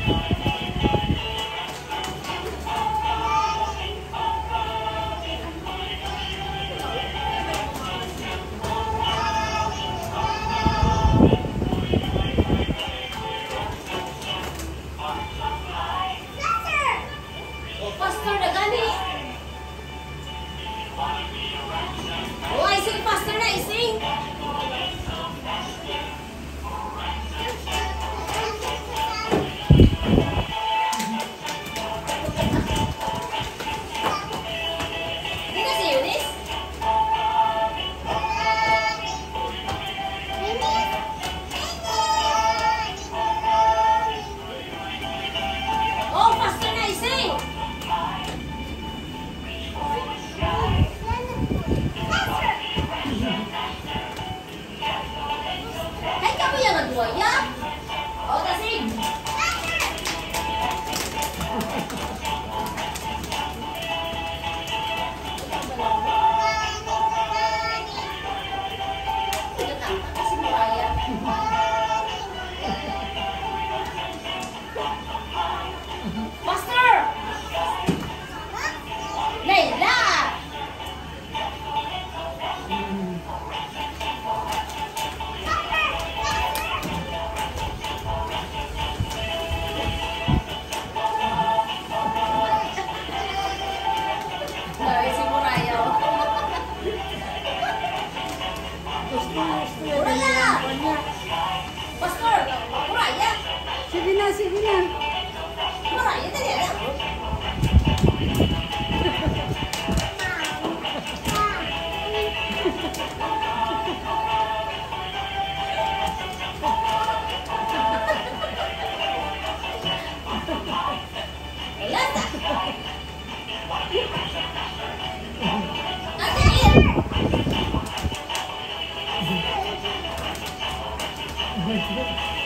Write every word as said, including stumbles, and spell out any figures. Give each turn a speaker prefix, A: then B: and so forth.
A: Pastor na gani. Oh, ising pastor na ising. Di na si Eunice? Oh, pastor na ising. Ay, kamu yang kedua ya? Oh, tasig. Kasi Muraya. Master! Layla! Ay, si Muraya. Muraya! Pastor! Muraya!
B: Sige na, sige na.
A: Muraya, dali lang. Lata! Ate!